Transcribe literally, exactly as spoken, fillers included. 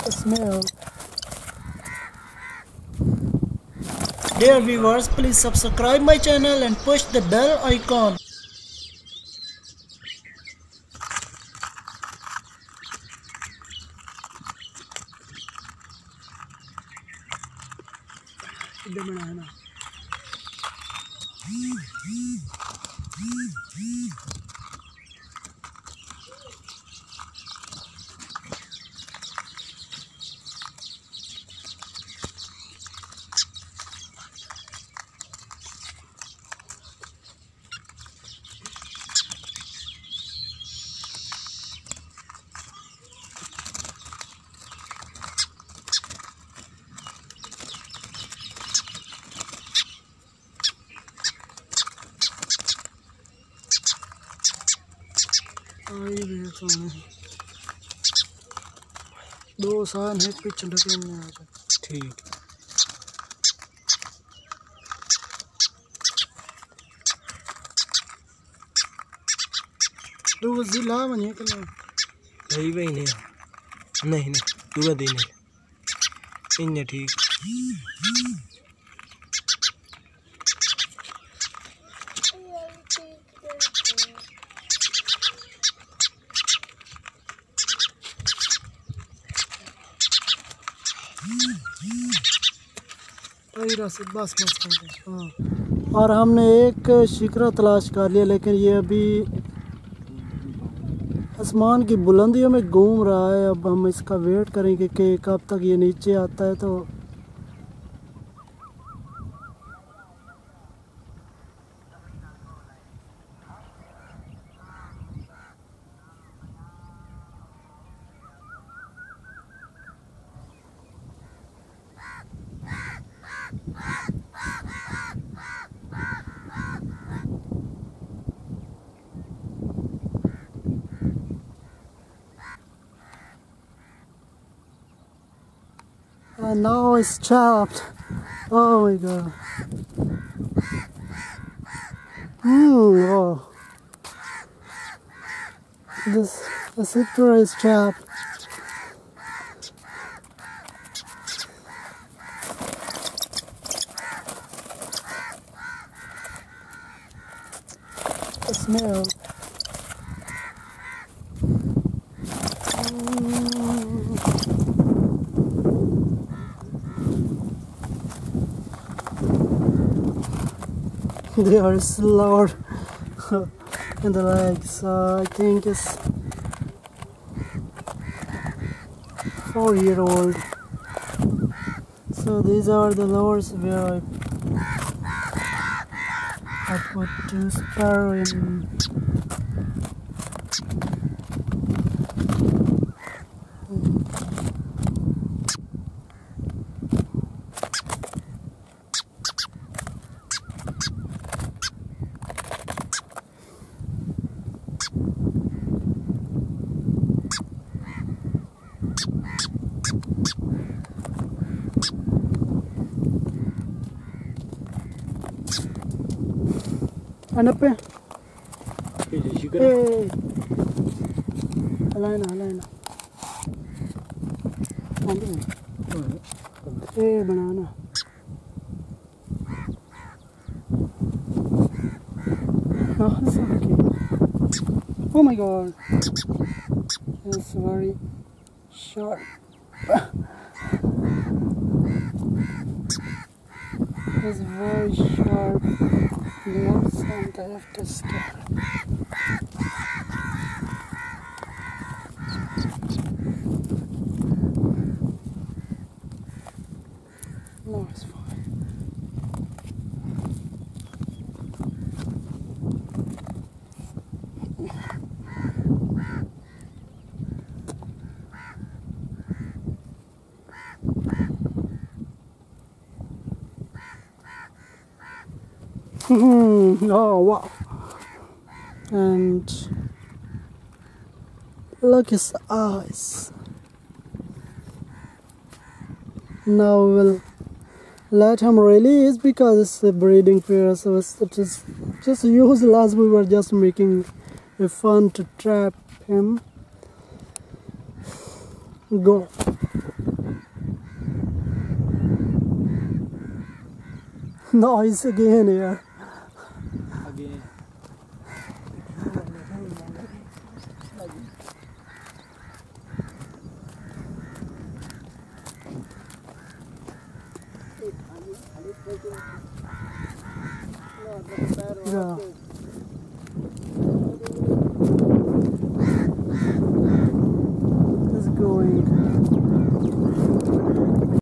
The smell. Dear viewers, please subscribe my channel and push the bell icon. दो साल है pitch ढके में आ जाए ठीक दो जिला बने के लिए नहीं भाई नहीं नहीं नहीं दूसरा दिन इन्हें ठीक बस बस हाँ। और हमने एक शिकरा तलाश कर लिया, लेकिन ये अभी आसमान की बुलंदियों में घूम रहा है। अब हम इसका वेट करेंगे कि कब तक ये नीचे आता है। तो and now it's chopped. Oh my god. Hmm. Oh. This the citra is chopped. The smell. They are slower in the legs. Uh, I think it's four year old. So these are the lures where I, I put two sparrow in. Ano pa? Eh, halay na, halay na. Eh, banana. Oh, it's okay. Oh my god, it's very sharp. It's very sharp. Yes, and I have to stop. No, it's fine. Oh wow. And look his eyes. Now we'll let him release because it's a breeding pair, so it's just just useless. We were just making a fun to trap him. Go. noise again here. Again. Yeah.